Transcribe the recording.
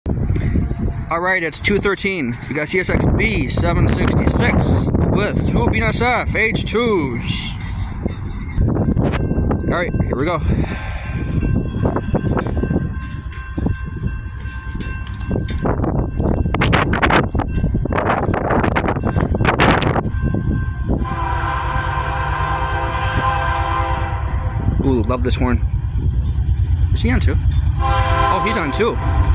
Alright, it's 2:13. We got CSX B766 with 2 Bnsf H2s. Alright, here we go. Ooh, love this horn. Is he on 2? Oh, he's on 2.